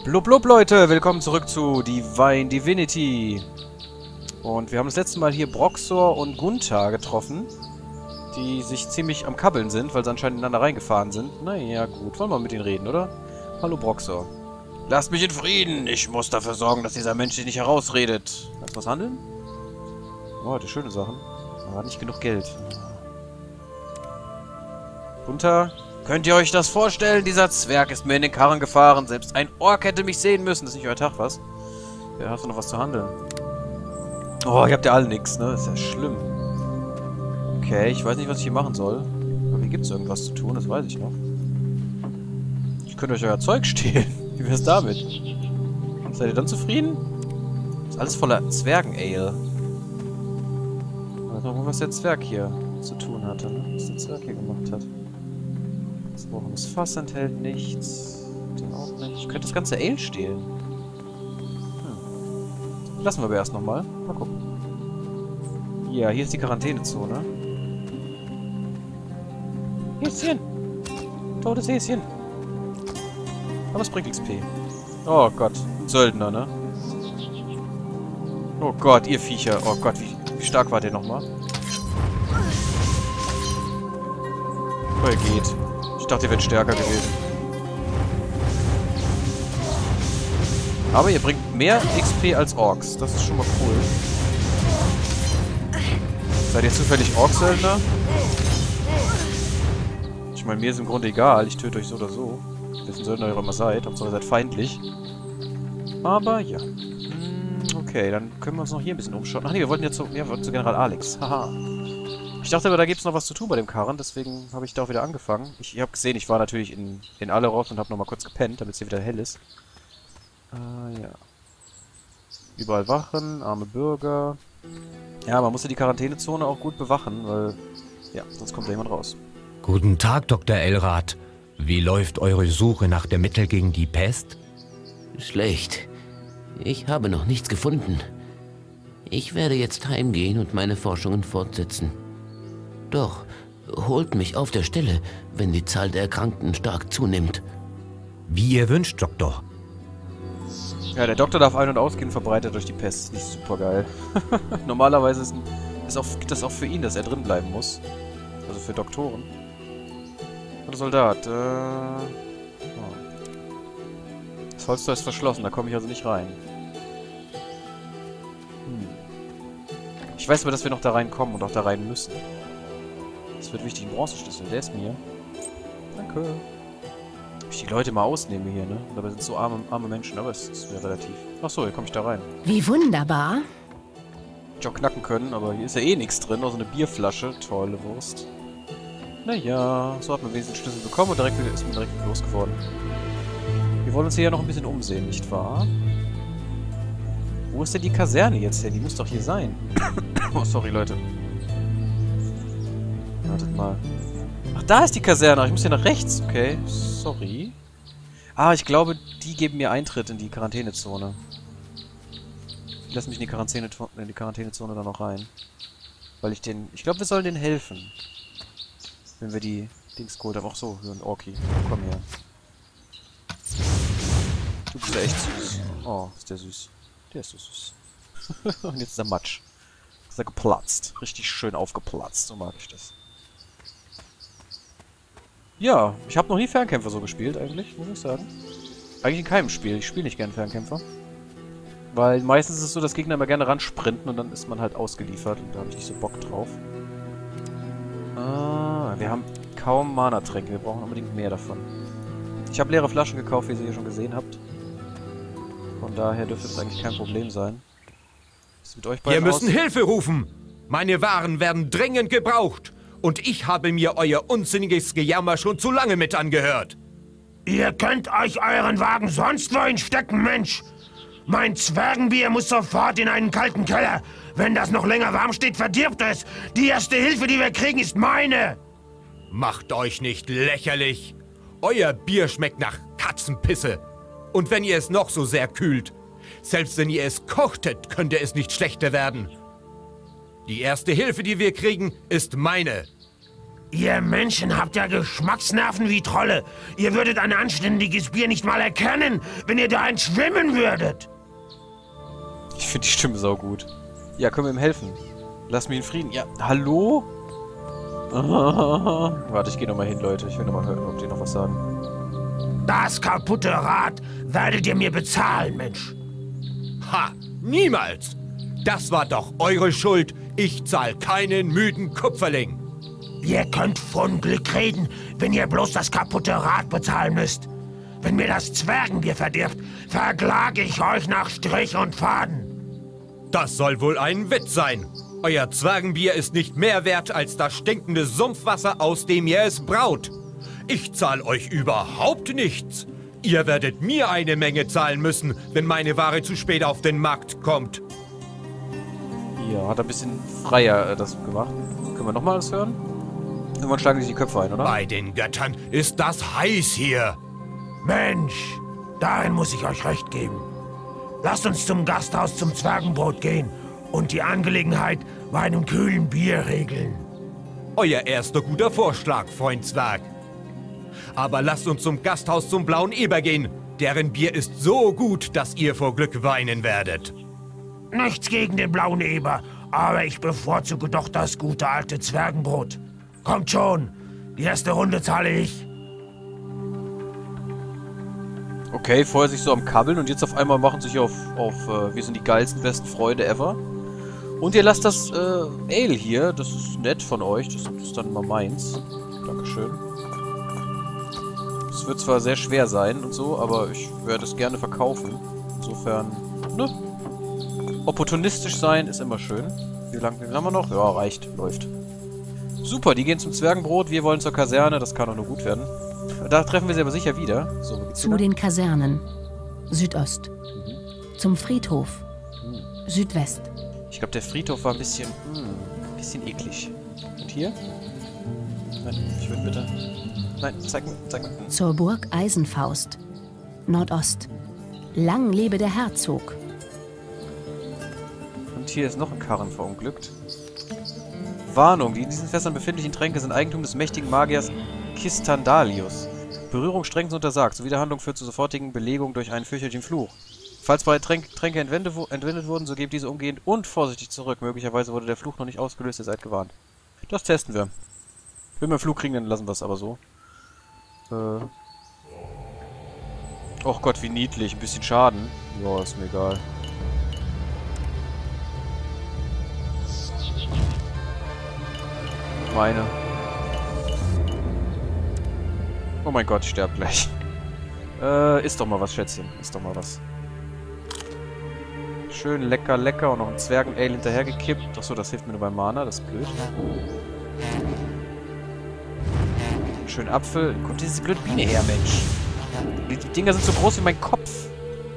Blub blub Leute, willkommen zurück zu Divine Divinity. Und wir haben das letzte Mal hier Broxor und Gunther getroffen, die sich ziemlich am Kabbeln sind, weil sie anscheinend ineinander reingefahren sind. Naja gut, wollen wir mit denen reden, oder? Hallo Broxor. Lasst mich in Frieden, ich muss dafür sorgen, dass dieser Mensch sich nicht herausredet. Kannst du was handeln? Oh, die schöne Sachen. Aber nicht genug Geld. Gunther, könnt ihr euch das vorstellen? Dieser Zwerg ist mir in den Karren gefahren. Selbst ein Ork hätte mich sehen müssen. Das ist nicht euer Tag, was? Ja, hast du noch was zu handeln? Oh, ihr habt ja alle nichts, ne? Ist ja schlimm. Okay, ich weiß nicht, was ich hier machen soll. Aber hier gibt es irgendwas zu tun, das weiß ich noch. Ich könnte euch euer Zeug stehlen. Wie wär's damit? Seid ihr dann zufrieden? Ist alles voller Zwergen-Ale. Ich weiß noch, was der Zwerg hier zu tun hatte, ne? Was der Zwerg hier gemacht hat. Das gebrochenes Fass enthält nichts. Den auch nicht. Ich könnte das ganze Ale stehlen. Lassen wir aber erst nochmal. Mal gucken. Ja, hier ist die Quarantänezone. Häschen! Totes Häschen! Aber es bringt XP. Oh Gott. Söldner, ne? Oh Gott, ihr Viecher. Oh Gott, wie stark war der nochmal? Oh, er geht. Ich dachte, ihr wärt stärker gewesen. Aber ihr bringt mehr XP als Orks. Das ist schon mal cool. Seid ihr zufällig Orksöldner? Ich meine, mir ist im Grunde egal. Ich töte euch so oder so. Wessen Söldner ihr immer seid. Hauptsache ihr seid feindlich. Aber ja. Okay, dann können wir uns noch hier ein bisschen umschauen. Ach nee, wir wollten ja zu General Alex. Haha. Ich dachte aber, da gibt es noch was zu tun bei dem Karren. Deswegen habe ich da auch wieder angefangen. Ich habe gesehen, ich war natürlich in Alleroth und habe nochmal kurz gepennt, damit es hier wieder hell ist. Ja. Überall Wachen, arme Bürger. Ja, man muss ja die Quarantänezone auch gut bewachen, weil... Ja, sonst kommt da jemand raus. Guten Tag, Dr. Elrath. Wie läuft eure Suche nach dem Mittel gegen die Pest? Schlecht. Ich habe noch nichts gefunden. Ich werde jetzt heimgehen und meine Forschungen fortsetzen. Doch, holt mich auf der Stelle, wenn die Zahl der Erkrankten stark zunimmt. Wie ihr wünscht, Doktor. Ja, der Doktor darf ein- und ausgehen, verbreitet durch die Pest. Nicht super geil. Normalerweise ist das auch für ihn, dass er drin bleiben muss. Also für Doktoren. Und Soldat, oh. Das Holztor ist verschlossen, da komme ich also nicht rein. Ich weiß aber, dass wir noch da reinkommen und auch da rein müssen. Das wird wichtig, ein Bronzeschlüssel, der ist mir. Danke. Ich die Leute mal ausnehme hier, ne? Dabei sind so arme Menschen, aber es ist mir relativ. Achso, hier komme ich da rein. Wie wunderbar. Hätte ich auch knacken können, aber hier ist ja eh nichts drin, außer eine Bierflasche. Tolle Wurst. Naja, so hat man wenigstens den Schlüssel bekommen und ist man direkt losgeworden. Wir wollen uns hier ja noch ein bisschen umsehen, nicht wahr? Wo ist denn die Kaserne jetzt her? Die muss doch hier sein. Oh, sorry, Leute. Wartet mal. Ach, da ist die Kaserne. Ich muss hier nach rechts. Okay, sorry. Ah, ich glaube, die geben mir Eintritt in die Quarantänezone. Die lassen mich in die Quarantänezone dann noch rein. Weil ich den... Ich glaube, wir sollen denen helfen. Wenn wir die Dings geholt haben. Ach so, so ein Orki. Komm her. Du bist ja echt süß. Oh, ist der süß. Der ist so süß. Und jetzt ist er Matsch. Ist er geplatzt. Richtig schön aufgeplatzt. So mag ich das. Ja, ich habe noch nie Fernkämpfer so gespielt eigentlich, muss ich sagen. Eigentlich in keinem Spiel. Ich spiele nicht gerne Fernkämpfer. Weil meistens ist es so, dass Gegner immer gerne ransprinten und dann ist man halt ausgeliefert. Und da habe ich nicht so Bock drauf. Wir haben kaum Mana-Tränke. Wir brauchen unbedingt mehr davon. Ich habe leere Flaschen gekauft, wie ihr hier schon gesehen habt. Von daher dürfte das eigentlich kein Problem sein. Was ist mit euch beiden Wir müssen Hilfe rufen! Meine Waren werden dringend gebraucht! Und ich habe mir euer unsinniges Gejammer schon zu lange mit angehört. Ihr könnt euch euren Wagen sonst wohin stecken, Mensch! Mein Zwergenbier muss sofort in einen kalten Keller. Wenn das noch länger warm steht, verdirbt es. Die erste Hilfe, die wir kriegen, ist meine. Macht euch nicht lächerlich. Euer Bier schmeckt nach Katzenpisse. Und wenn ihr es noch so sehr kühlt, selbst wenn ihr es kochtet, könnte es nicht schlechter werden. Die erste Hilfe, die wir kriegen, ist meine. Ihr Menschen habt ja Geschmacksnerven wie Trolle. Ihr würdet ein anständiges Bier nicht mal erkennen, wenn ihr darin schwimmen würdet. Ich finde die Stimme saugut. Ja, können wir ihm helfen? Lass mich in Frieden. Ja, hallo? Warte, ich gehe nochmal hin, Leute. Ich will nochmal hören, ob die noch was sagen. Das kaputte Rad werdet ihr mir bezahlen, Mensch. Ha! Niemals! Das war doch eure Schuld. Ich zahl keinen müden Kupferling. Ihr könnt von Glück reden, wenn ihr bloß das kaputte Rad bezahlen müsst. Wenn mir das Zwergenbier verdirbt, verklage ich euch nach Strich und Faden. Das soll wohl ein Witz sein. Euer Zwergenbier ist nicht mehr wert als das stinkende Sumpfwasser, aus dem ihr es braut. Ich zahl euch überhaupt nichts. Ihr werdet mir eine Menge zahlen müssen, wenn meine Ware zu spät auf den Markt kommt. Ja, hat er ein bisschen freier das gemacht. Können wir nochmal das hören? Irgendwann schlagen sich die Köpfe ein, oder? Bei den Göttern ist das heiß hier. Mensch, darin muss ich euch recht geben. Lasst uns zum Gasthaus zum Zwergenbrot gehen und die Angelegenheit bei einem kühlen Bier regeln. Euer erster guter Vorschlag, Freund Zwerg. Aber lasst uns zum Gasthaus zum Blauen Eber gehen. Deren Bier ist so gut, dass ihr vor Glück weinen werdet. Nichts gegen den Blauen Eber, aber ich bevorzuge doch das gute alte Zwergenbrot. Kommt schon, die erste Runde zahle ich. Okay, vorher sich so am Kabbeln und jetzt auf einmal machen sich auf wir sind die geilsten, besten Freunde ever. Und ihr lasst das Ale hier, das ist nett von euch, das ist dann mal meins. Dankeschön. Es wird zwar sehr schwer sein und so, aber ich werde es gerne verkaufen. Insofern, ne? Opportunistisch sein ist immer schön. Wie lange haben wir noch? Ja, reicht, läuft. Super, die gehen zum Zwergenbrot, wir wollen zur Kaserne, das kann auch nur gut werden. Da treffen wir sie aber sicher wieder. So, wo geht's zu wieder? Den Kasernen. Südost. Zum Friedhof. Südwest. Ich glaube, der Friedhof war ein bisschen eklig. Und hier? Nein, ich will bitte. Nein, zeig mir. Zur Burg Eisenfaust. Nordost. Lang lebe der Herzog. Und hier ist noch ein Karren verunglückt. Warnung, die in diesen Fässern befindlichen Tränke sind Eigentum des mächtigen Magiers Kistandalius. Berührung strengstens untersagt. Sowie der Handlung führt zur sofortigen Belegung durch einen fürchterlichen Fluch. Falls bereits Tränke entwendet wurden, so gebt diese umgehend und vorsichtig zurück. Möglicherweise wurde der Fluch noch nicht ausgelöst, ihr seid gewarnt. Das testen wir. Wenn wir einen Fluch kriegen, dann lassen wir es aber so. Och Gott, wie niedlich. Ein bisschen Schaden. Ja, ist mir egal. Meine. Oh mein Gott, ich sterbe gleich. Isst doch mal was, Schätzchen. Isst doch mal was. Schön lecker, lecker. Und noch ein Zwergen-Ale hinterhergekippt. Achso, das hilft mir nur beim Mana. Das ist blöd. Schön Apfel. Kommt diese blöde Biene her, Mensch. Die Dinger sind so groß wie mein Kopf.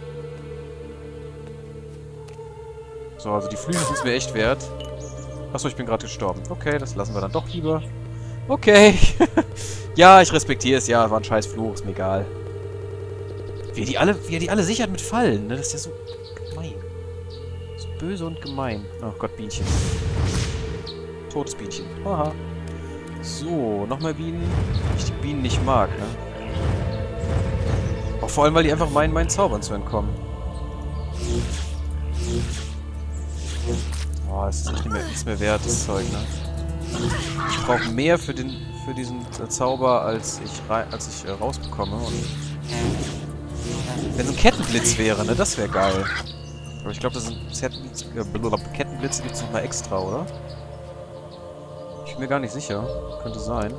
So, also die Flügel sind es mir echt wert. Achso, ich bin gerade gestorben. Okay, das lassen wir dann doch lieber. Okay. Ja, ich respektiere es. Ja, war ein scheiß Fluch. Ist mir egal. Wie er die alle sichert mit Fallen, ne? Das ist ja so gemein. So böse und gemein. Oh Gott, Bienchen. Totes Bienchen. Haha. So, nochmal Bienen. Ich die Bienen nicht mag, ne? Auch vor allem, weil die einfach meinen Zaubern zu entkommen. Oh, es ist nichts mehr wert, das Zeug, ne? Ich brauche mehr für diesen Zauber, als ich rausbekomme. Und wenn so ein Kettenblitz wäre, ne? Das wäre geil. Aber ich glaube, das sind Kettenblitze gibt es nochmal extra, oder? Ich bin mir gar nicht sicher. Könnte sein.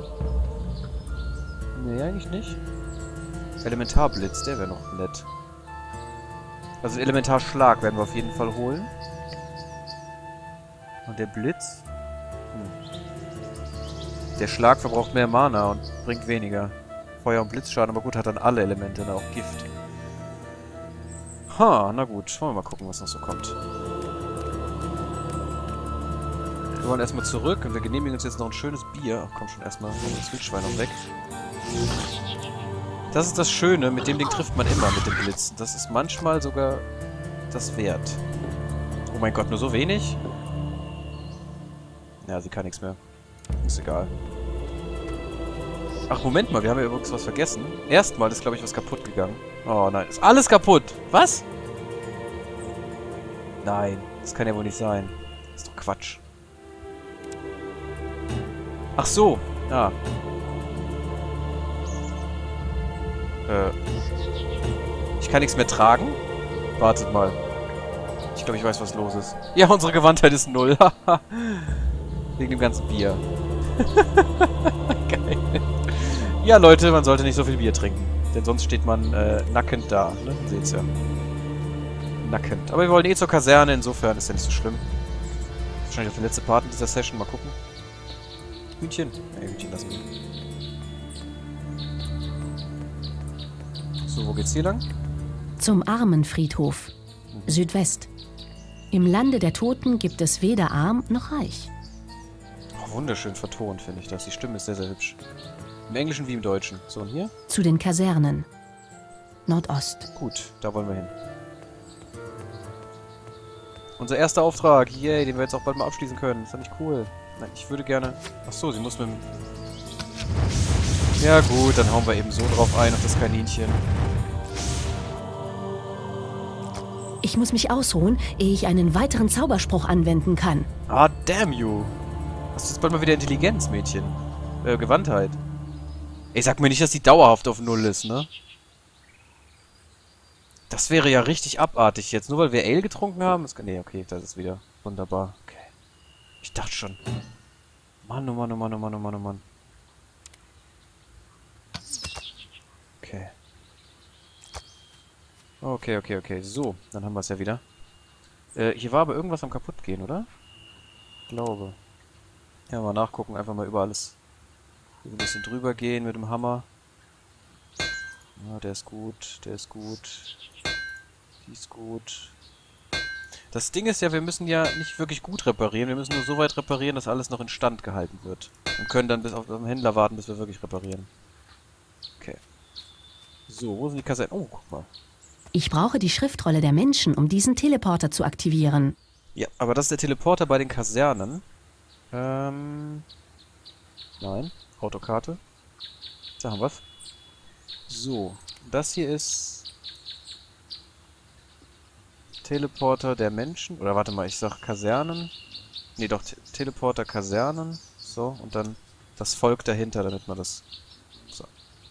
Nee, eigentlich nicht. Elementarblitz, der wäre noch nett. Also Elementarschlag werden wir auf jeden Fall holen. Und der Blitz? Der Schlag verbraucht mehr Mana und bringt weniger. Feuer- und Blitzschaden, aber gut, hat dann alle Elemente, ne? Auch Gift. Ha, na gut. Wollen wir mal gucken, was noch so kommt. Wir wollen erstmal zurück und wir genehmigen uns jetzt noch ein schönes Bier. Ach komm schon, erstmal das Wildschwein noch weg. Das ist das Schöne, mit dem Ding trifft man immer mit dem Blitzen. Das ist manchmal sogar das wert. Oh mein Gott, nur so wenig? Ja, sie kann nichts mehr. Ist egal. Ach, Moment mal, wir haben ja übrigens was vergessen. Erstmal ist, glaube ich, was kaputt gegangen. Oh nein, ist alles kaputt. Was? Nein, das kann ja wohl nicht sein. Das ist doch Quatsch. Ach so, ja. Ich kann nichts mehr tragen? Wartet mal. Ich glaube, ich weiß, was los ist. Ja, unsere Gewandtheit ist 0. Wegen dem ganzen Bier. Geil. Ja, Leute, man sollte nicht so viel Bier trinken. Denn sonst steht man nackend da. Ne? Seht's ja. Nackend. Aber wir wollen eh zur Kaserne, insofern ist ja nicht so schlimm. Wahrscheinlich auch der letzte Part in dieser Session. Mal gucken. Hühnchen. Ja, Hühnchen lassen wir. So, wo geht's hier lang? Zum Armenfriedhof. Südwest. Im Lande der Toten gibt es weder arm noch reich. Oh, wunderschön vertont, finde ich das. Die Stimme ist sehr, sehr hübsch. Im Englischen wie im Deutschen. So, und hier? Zu den Kasernen. Nordost. Gut, da wollen wir hin. Unser erster Auftrag. Yay, den wir jetzt auch bald mal abschließen können. Ist doch nicht cool. Nein, ich würde gerne... Achso, sie muss mit dem... Ja gut, dann hauen wir eben so drauf ein, auf das Kaninchen. Ich muss mich ausruhen, ehe ich einen weiteren Zauberspruch anwenden kann. Ah, damn you. Hast du jetzt bald mal wieder Intelligenz, Mädchen? Gewandtheit. Ey, sag mir nicht, dass die dauerhaft auf 0 ist, ne? Das wäre ja richtig abartig jetzt. Nur weil wir Ale getrunken haben? Nee, okay, das ist wieder wunderbar. Okay. Ich dachte schon. Mann, oh Mann, oh Mann, oh Mann, oh Mann, oh Mann. Okay. Okay. So, dann haben wir es ja wieder. Hier war aber irgendwas am kaputtgehen, oder? Ich glaube. Ja, mal nachgucken, einfach mal über alles. Ein bisschen drüber gehen mit dem Hammer. Ja, der ist gut, der ist gut. Die ist gut. Das Ding ist ja, wir müssen ja nicht wirklich gut reparieren. Wir müssen nur so weit reparieren, dass alles noch instand gehalten wird. Und können dann bis auf den Händler warten, bis wir wirklich reparieren. Okay. So, wo sind die Kassetten? Oh, guck mal. Ich brauche die Schriftrolle der Menschen, um diesen Teleporter zu aktivieren. Ja, aber das ist der Teleporter bei den Kasernen. Nein. Autokarte. Da haben wir's. So. Das hier ist... Teleporter der Menschen. Oder warte mal, ich sag Kasernen. Nee, doch, Teleporter Kasernen. So, und dann das Volk dahinter, damit man das... So.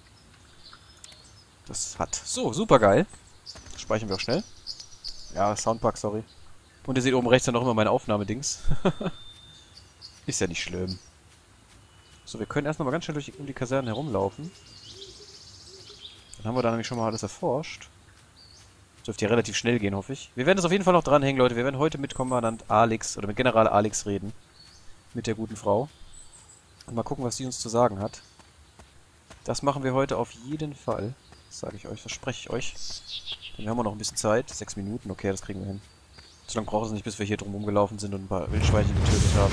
Das hat. So, super geil. Speichern wir auch schnell. Ja, Soundpack, sorry. Und ihr seht oben rechts dann noch immer meine Aufnahmedings. Ist ja nicht schlimm. So, wir können erstmal mal ganz schnell um die Kasernen herumlaufen. Dann haben wir da nämlich schon mal alles erforscht. Das dürfte ja relativ schnell gehen, hoffe ich. Wir werden das auf jeden Fall noch dranhängen, Leute. Wir werden heute mit Kommandant Alex, oder mit General Alex reden. Mit der guten Frau. Und mal gucken, was sie uns zu sagen hat. Das machen wir heute auf jeden Fall. Das sage ich euch, verspreche ich euch. Denn wir haben auch noch ein bisschen Zeit. 6 Minuten, okay, das kriegen wir hin. So lange braucht es nicht, bis wir hier drum rumgelaufen sind und ein paar Wildschweinchen getötet haben.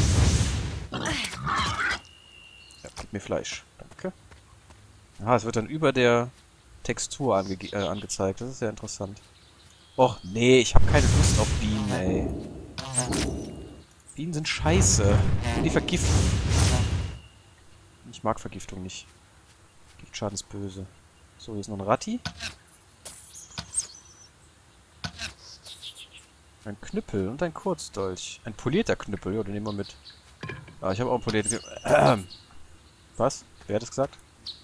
Ja, gib mir Fleisch. Danke. Aha, es wird dann über der Textur angezeigt. Das ist ja interessant. Och, nee, ich habe keine Lust auf Bienen, ey. Bienen sind scheiße. Die vergiften. Ich mag Vergiftung nicht. Giftschaden ist böse. So, hier ist noch ein Ratti. Ein Knüppel und ein Kurzdolch. Ein polierter Knüppel, ja, den nehmen wir mit. Ah, ich habe auch einen polierten Knüppel. Was? Wer hat das gesagt?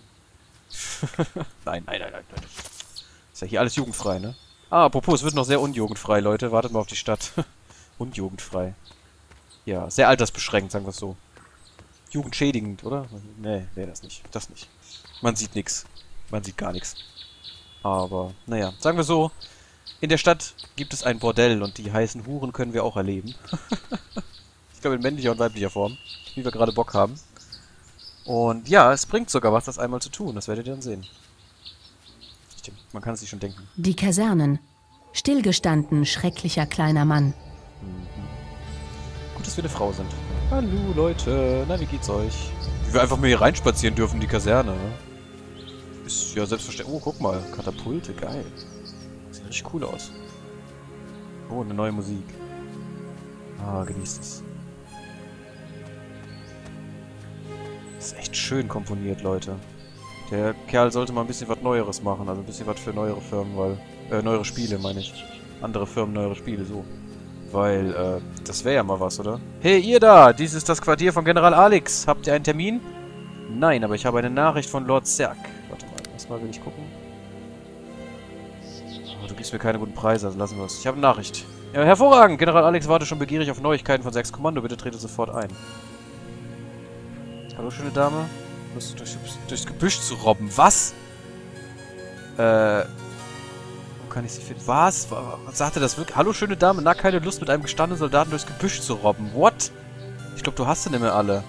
Nein. Ist ja hier alles jugendfrei, ne? Ah, apropos, es wird noch sehr unjugendfrei, Leute. Wartet mal auf die Stadt. Unjugendfrei. Ja, sehr altersbeschränkt, sagen wir es so. Jugendschädigend, oder? Nee, das nicht. Das nicht. Man sieht nichts. Man sieht gar nichts. Aber, naja, sagen wir so, in der Stadt gibt es ein Bordell und die heißen Huren können wir auch erleben. Ich glaube in männlicher und weiblicher Form, wie wir gerade Bock haben. Und ja, es bringt sogar was, das einmal zu tun. Das werdet ihr dann sehen. Stimmt, man kann es sich schon denken. Die Kasernen. Stillgestanden, schrecklicher kleiner Mann. Gut, dass wir eine Frau sind. Hallo, Leute. Na, wie geht's euch? Wie wir einfach mal hier reinspazieren dürfen in die Kaserne, ne? Ist ja selbstverständlich. Oh, guck mal. Katapulte, geil. Sieht richtig cool aus. Oh, eine neue Musik. Ah, genießt es. Ist echt schön komponiert, Leute. Der Kerl sollte mal ein bisschen was Neueres machen, also ein bisschen was für neuere Firmen, weil... neuere Spiele, meine ich. Andere Firmen, neuere Spiele, so. Weil, das wäre ja mal was, oder? Hey, ihr da! Dies ist das Quartier von General Alex. Habt ihr einen Termin? Nein, aber ich habe eine Nachricht von Lord Zerg. Warte mal, erstmal will ich gucken. Oh, du gibst mir keine guten Preise, also lassen wir es. Ich habe eine Nachricht. Ja, hervorragend! General Alex wartet schon begierig auf Neuigkeiten von Zergs Kommando. Bitte trete sofort ein. Hallo, schöne Dame. Lust, durchs Gebüsch zu robben. Was? Wo kann ich sie finden? Was? Was sagte das wirklich? Hallo, schöne Dame. Na, keine Lust, mit einem gestandenen Soldaten durchs Gebüsch zu robben. What? Ich glaube, du hast sie nicht mehr alle.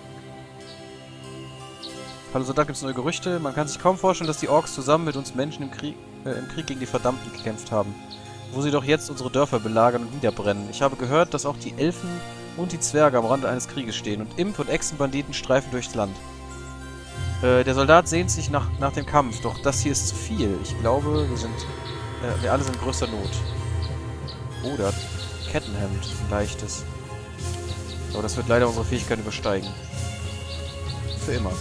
Hallo, Soldat, gibt es neue Gerüchte? Man kann sich kaum vorstellen, dass die Orks zusammen mit uns Menschen im Krieg gegen die Verdammten gekämpft haben. Wo sie doch jetzt unsere Dörfer belagern und niederbrennen. Ich habe gehört, dass auch die Elfen und die Zwerge am Rande eines Krieges stehen und Imp- und Echsenbanditen streifen durchs Land. Der Soldat sehnt sich nach dem Kampf, doch das hier ist zu viel. Ich glaube, wir alle sind in größter Not. Oh, der hat Kettenhemd, ein leichtes. Aber das wird leider unsere Fähigkeit übersteigen. Für immer.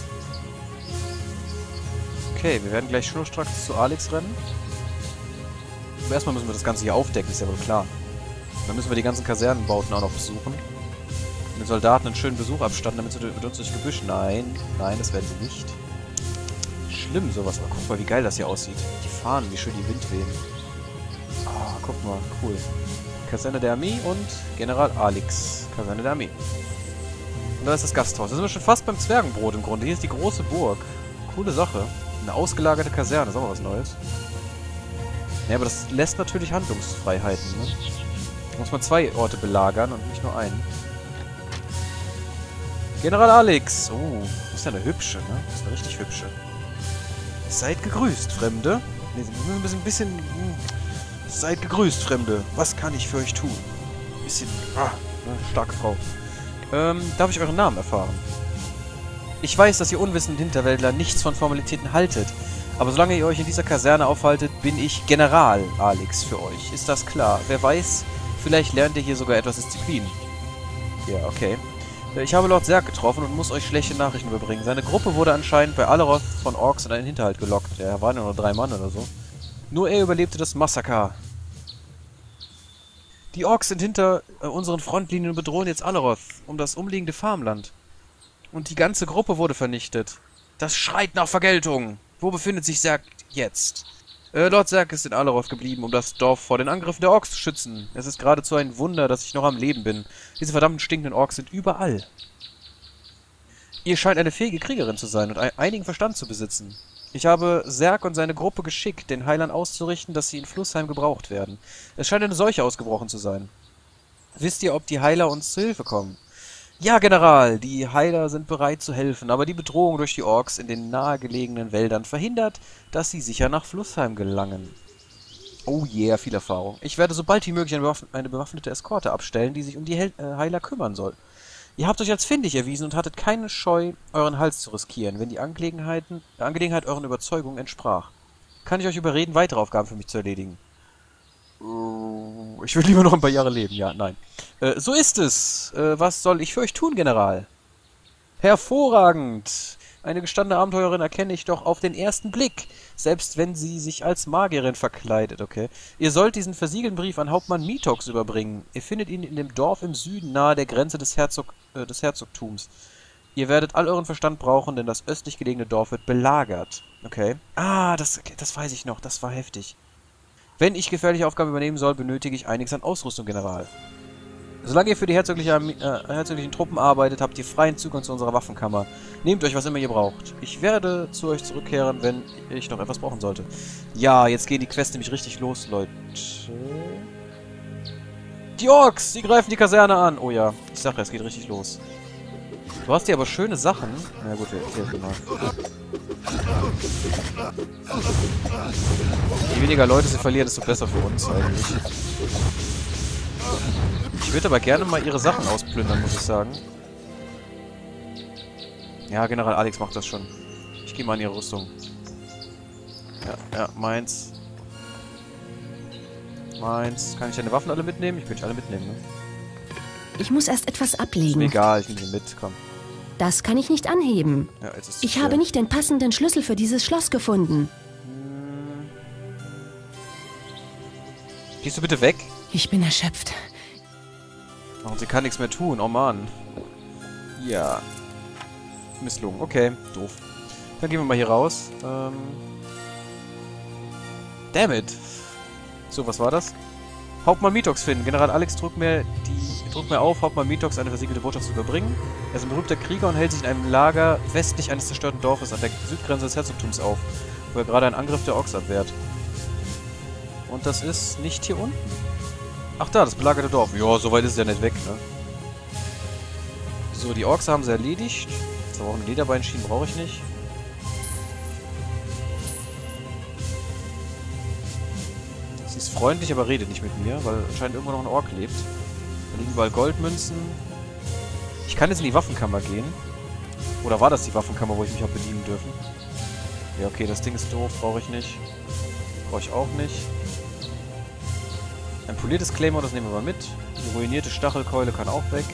Okay, wir werden gleich schnurstracks zu Alex rennen. Aber erstmal müssen wir das Ganze hier aufdecken, ist ja wohl klar. Dann müssen wir die ganzen Kasernenbauten auch noch besuchen. Und den Soldaten einen schönen Besuch abstatten, damit sie mit uns durch Gebüsch... Nein, das werden sie nicht. Schlimm sowas, aber guck mal, wie geil das hier aussieht. Die Fahnen, wie schön die Wind wehen. Ah, guck mal, cool. Kaserne der Armee und General Alex. Kaserne der Armee. Und da ist das Gasthaus. Da sind wir schon fast beim Zwergenbrot im Grunde. Hier ist die große Burg. Coole Sache. Eine ausgelagerte Kaserne, ist auch mal was Neues. Ja, aber das lässt natürlich Handlungsfreiheiten, ne? Da muss man 2 Orte belagern und nicht nur einen. General Alex. Oh, das ist ja eine hübsche, ne? Das ist eine richtig hübsche. Seid gegrüßt, Fremde. Ne, wir müssen ein bisschen... Seid gegrüßt, Fremde. Was kann ich für euch tun? Ein bisschen... ne, starke Frau. Darf ich euren Namen erfahren? Ich weiß, dass ihr unwissenden Hinterwäldler nichts von Formalitäten haltet. Aber solange ihr euch in dieser Kaserne aufhaltet, bin ich General Alex für euch. Ist das klar? Wer weiß, vielleicht lernt ihr hier sogar etwas Disziplin. Ja, okay. Ich habe Lord Zerg getroffen und muss euch schlechte Nachrichten überbringen. Seine Gruppe wurde anscheinend bei Alleroth von Orks in einen Hinterhalt gelockt. Ja, waren ja nur 3 Mann oder so. Nur er überlebte das Massaker. Die Orks sind hinter unseren Frontlinien und bedrohen jetzt Alleroth um das umliegende Farmland. Und die ganze Gruppe wurde vernichtet. Das schreit nach Vergeltung. Wo befindet sich Zerg jetzt? Lord Zerg ist in Alleroth geblieben, um das Dorf vor den Angriffen der Orks zu schützen. Es ist geradezu ein Wunder, dass ich noch am Leben bin. Diese verdammten stinkenden Orks sind überall. Ihr scheint eine fähige Kriegerin zu sein und einigen Verstand zu besitzen. Ich habe Zerg und seine Gruppe geschickt, den Heilern auszurichten, dass sie in Flussheim gebraucht werden. Es scheint eine Seuche ausgebrochen zu sein. Wisst ihr, ob die Heiler uns zu Hilfe kommen? Ja, General, die Heiler sind bereit zu helfen, aber die Bedrohung durch die Orks in den nahegelegenen Wäldern verhindert, dass sie sicher nach Flussheim gelangen. Oh yeah, viel Erfahrung. Ich werde sobald wie möglich eine bewaffnete Eskorte abstellen, die sich um die Heiler kümmern soll. Ihr habt euch als findig erwiesen und hattet keine Scheu, euren Hals zu riskieren, wenn die Angelegenheit euren Überzeugungen entsprach. Kann ich euch überreden, weitere Aufgaben für mich zu erledigen? Ich will lieber noch ein paar Jahre leben. Ja, nein. So ist es. Was soll ich für euch tun, General? Hervorragend. Eine gestandene Abenteurerin erkenne ich doch auf den ersten Blick, selbst wenn sie sich als Magierin verkleidet, okay? Ihr sollt diesen versiegelten Brief an Hauptmann Mitox überbringen. Ihr findet ihn in dem Dorf im Süden nahe der Grenze des Herzogtums. Ihr werdet all euren Verstand brauchen, denn das östlich gelegene Dorf wird belagert. Okay. Ah, das weiß ich noch. Das war heftig. Wenn ich gefährliche Aufgaben übernehmen soll, benötige ich einiges an Ausrüstung, General. Solange ihr für die herzoglichen Truppen arbeitet, habt ihr freien Zugang zu unserer Waffenkammer. Nehmt euch, was immer ihr braucht. Ich werde zu euch zurückkehren, wenn ich noch etwas brauchen sollte. Ja, jetzt gehen die Quests nämlich richtig los, Leute. Die Orks, sie greifen die Kaserne an. Oh ja, ich sag ja, es geht richtig los. Du hast hier aber schöne Sachen. Na gut, wir helfen mal. Je weniger Leute sie verlieren, desto besser für uns eigentlich. Ich würde aber gerne mal ihre Sachen ausplündern, muss ich sagen. Ja, General Alex macht das schon. Ich gehe mal in ihre Rüstung. Ja, meins. Meins. Kann ich deine Waffen alle mitnehmen? Ich will nicht alle mitnehmen, ne? Ich muss erst etwas ablegen. Ist mir egal, ich nehme sie mit, komm. Das kann ich nicht anheben. Ja, jetzt ist es Ich schwer. habe nicht den passenden Schlüssel für dieses Schloss gefunden. Gehst du bitte weg? Ich bin erschöpft. Und sie kann nichts mehr tun. Oh Mann. Ja. Misslungen. Okay, doof. Dann gehen wir mal hier raus. Dammit. So, was war das? Hauptmann Mitox finden. General Alex drückt mir auf, Hauptmann Mitox eine versiegelte Botschaft zu überbringen. Er ist ein berühmter Krieger und hält sich in einem Lager westlich eines zerstörten Dorfes an der Südgrenze des Herzogtums auf, wo er gerade einen Angriff der Orks abwehrt. Und das ist nicht hier unten. Ach da, das belagerte Dorf. Ja, so weit ist es ja nicht weg, ne? So, die Orks haben sie erledigt. Jetzt aber auch eine Lederbeinschienen brauche ich nicht. Sie ist freundlich, aber redet nicht mit mir, weil anscheinend irgendwo noch ein Ork lebt. Da liegen überall Goldmünzen. Ich kann jetzt in die Waffenkammer gehen. Oder war das die Waffenkammer, wo ich mich habe bedienen dürfen? Ja, okay, das Ding ist doof, brauche ich nicht. Brauche ich auch nicht. Ein poliertes Claymore, das nehmen wir mal mit. Die ruinierte Stachelkeule kann auch weg.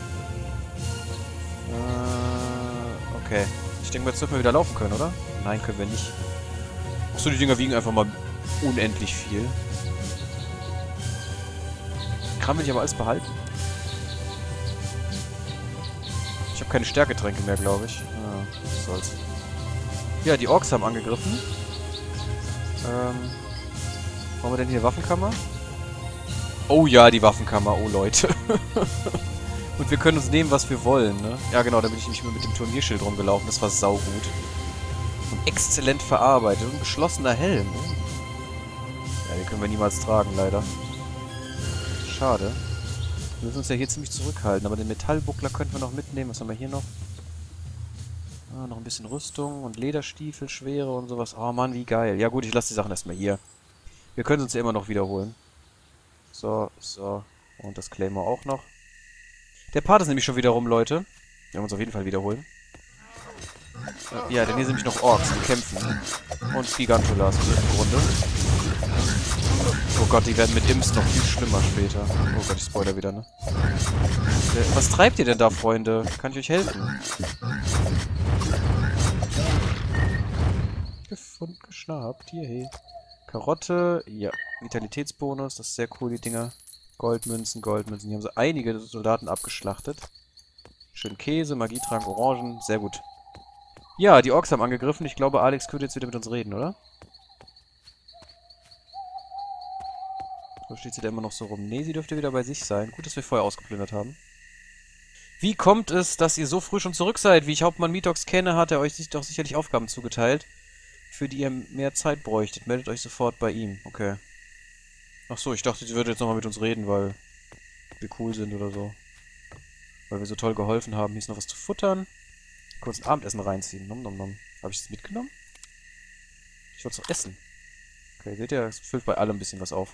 Okay. Ich denke, jetzt dürfen wir wieder laufen können, oder? Nein, können wir nicht. Achso, die Dinger wiegen einfach mal unendlich viel. Kram will ich aber alles behalten. Ich habe keine Stärketränke mehr, glaube ich. Was soll's. Ja, die Orks haben angegriffen. Wollen wir denn hier Waffenkammer? Oh ja, die Waffenkammer. Oh, Leute. Und wir können uns nehmen, was wir wollen, ne? Ja, genau, da bin ich nicht mehr mit dem Turnierschild rumgelaufen. Das war saugut. Und exzellent verarbeitet. Und ein geschlossener Helm. Ja, den können wir niemals tragen, leider. Schade. Wir müssen uns ja hier ziemlich zurückhalten. Aber den Metallbuckler könnten wir noch mitnehmen. Was haben wir hier noch? Ah, noch ein bisschen Rüstung und Lederstiefel, Schwere und sowas. Oh Mann, wie geil. Ja gut, ich lasse die Sachen erstmal hier. Wir können uns ja immer noch wiederholen. So, so. Und das Claymore auch noch. Der Part ist nämlich schon wieder rum, Leute. Wir werden uns auf jeden Fall wiederholen. Ja, denn hier sind nämlich noch Orks, die kämpfen. Und Gigantolas im Grunde. Oh Gott, die werden mit Imps noch viel schlimmer später. Oh Gott, ich spoiler wieder, ne? Was treibt ihr denn da, Freunde? Kann ich euch helfen? Gefunden, geschnappt. Hier, hey. Karotte. Ja. Vitalitätsbonus. Das ist sehr cool, die Dinger. Goldmünzen, Goldmünzen. Hier haben sie einige Soldaten abgeschlachtet. Schön Käse, Magietrank, Orangen. Sehr gut. Ja, die Orks haben angegriffen. Ich glaube, Alex könnte jetzt wieder mit uns reden, oder? Oder steht sie da immer noch so rum? Nee, sie dürfte wieder bei sich sein. Gut, dass wir vorher ausgeplündert haben. Wie kommt es, dass ihr so früh schon zurück seid? Wie ich Hauptmann Mitox kenne, hat er euch doch sicherlich Aufgaben zugeteilt, für die ihr mehr Zeit bräuchtet. Meldet euch sofort bei ihm. Okay. Ach so, ich dachte, sie würde jetzt nochmal mit uns reden, weil wir cool sind oder so. Weil wir so toll geholfen haben. Hier ist noch was zu futtern. Kurz ein Abendessen reinziehen. Nom nom nom. Habe ich das mitgenommen? Ich wollte es doch essen. Okay, seht ihr, es füllt bei allem ein bisschen was auf.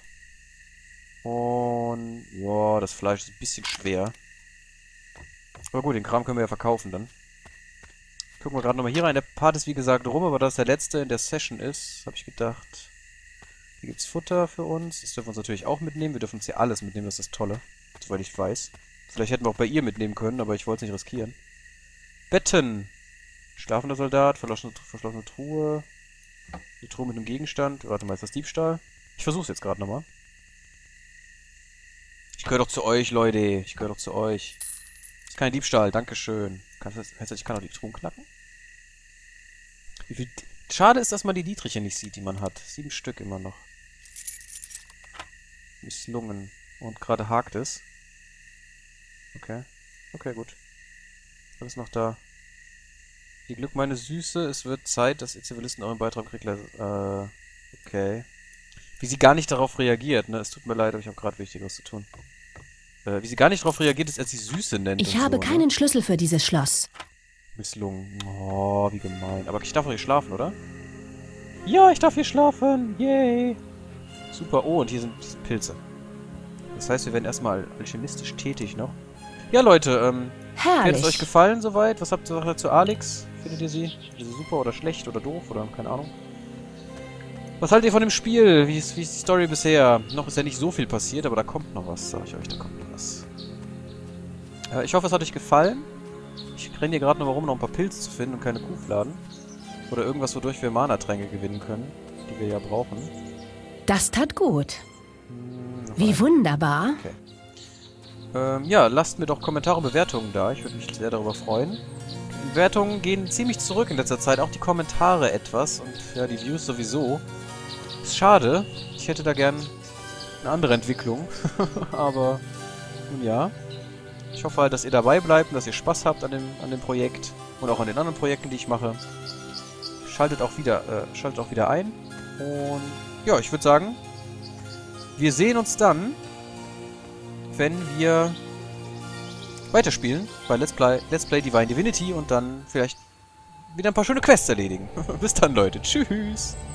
Und ja, das Fleisch ist ein bisschen schwer. Aber gut, den Kram können wir ja verkaufen dann. Gucken wir gerade nochmal hier rein. Der Part ist wie gesagt rum, aber da es der letzte in der Session ist, habe ich gedacht, hier gibt es Futter für uns. Das dürfen wir uns natürlich auch mitnehmen. Wir dürfen uns hier alles mitnehmen, das ist das Tolle. Soweit ich weiß. Vielleicht hätten wir auch bei ihr mitnehmen können, aber ich wollte es nicht riskieren. Betten. Schlafender Soldat, verschlossene Truhe. Eine Truhe mit einem Gegenstand. Warte mal, ist das Diebstahl? Ich versuch's jetzt gerade nochmal. Ich gehöre doch zu euch, Leute. Ich gehöre doch zu euch. Das ist kein Diebstahl, dankeschön. Heißt das, ich kann auch die Truhen knacken? Wie viel... Schade ist, dass man die Dietriche nicht sieht, die man hat. 7 Stück immer noch. Misslungen. Und gerade hakt es. Okay. Okay, gut. Alles noch da. Viel Glück, meine Süße. Es wird Zeit, dass ihr Zivilisten euren Beitrag kriegt. Okay. Wie sie gar nicht darauf reagiert, ne? Es tut mir leid, aber ich habe gerade Wichtigeres zu tun. Wie sie gar nicht darauf reagiert, ist, als sie Süße nennt. Ich habe keinen Schlüssel für dieses Schloss. Misslungen. Oh, wie gemein. Aber ich darf doch hier schlafen, oder? Ja, ich darf hier schlafen. Yay. Super. Oh, und hier sind Pilze. Das heißt, wir werden erstmal alchemistisch tätig noch. Ja, Leute, Herrlich. hat es euch gefallen soweit? Was habt ihr zu Alex? Findet ihr sie? Ist sie super oder schlecht oder doof oder keine Ahnung? Was haltet ihr von dem Spiel? Wie ist die Story bisher? Noch ist ja nicht so viel passiert, aber da kommt noch was, sag ich euch. Da kommt noch was. Ich hoffe, es hat euch gefallen. Ich renne hier gerade noch mal rum, noch ein paar Pilze zu finden und keine Kuhfladen. Oder irgendwas, wodurch wir Mana-Tränke gewinnen können, die wir ja brauchen. Das tat gut. Wie wunderbar. Okay. Ja, lasst mir doch Kommentare und Bewertungen da. Ich würde mich sehr darüber freuen. Die Bewertungen gehen ziemlich zurück in letzter Zeit. Auch die Kommentare etwas. Und ja, die Views sowieso. Ist schade. Ich hätte da gern eine andere Entwicklung. Aber, nun ja. Ich hoffe halt, dass ihr dabei bleibt und dass ihr Spaß habt an dem Projekt. Und auch an den anderen Projekten, die ich mache. Schaltet auch wieder ein. Und ja, ich würde sagen, wir sehen uns dann, wenn wir weiterspielen bei Let's Play Divine Divinity und dann vielleicht wieder ein paar schöne Quests erledigen. Bis dann, Leute. Tschüss.